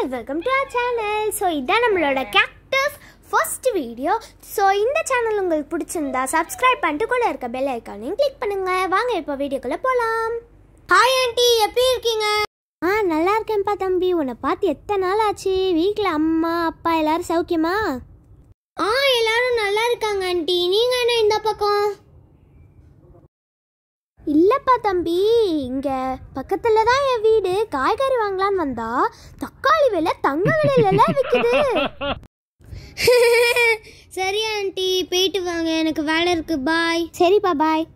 welcome to our channel. So இதான் நம்மளோட cactus first video. So இந்த சேனல் உங்களுக்கு பிடிச்சிருந்தா subscribe பண்ணிட்டு கூட இருக்க bell icon-ஐயும் click பண்ணுங்க. வாங்க இப்போ வீடியோக்குள்ள போலாம். ஹாய் ஆண்டி, எப்படி இருக்கீங்க? நல்லா இருக்கேன்ப்பா தம்பி. உன்னை பார்த்து எத்தனை நாள் ஆச்சு? வீட்டில் அம்மா அப்பா எல்லாரும் சௌக்கியமா? எல்லாரும் நல்லா இருக்காங்க ஆண்டி. நீங்க என்ன இந்த பக்கம்? இல்லப்பா தம்பி, இங்க பக்கத்துல தான் என் வீடு. காய்கறி வாங்கலான்னு வந்தா தக்காளி விலை தங்க விலையில விக்குது. சரி ஆண்டி, போயிட்டு வாங்க, எனக்கு வேலை இருக்கு. பாய். சரிப்பா, பாய்.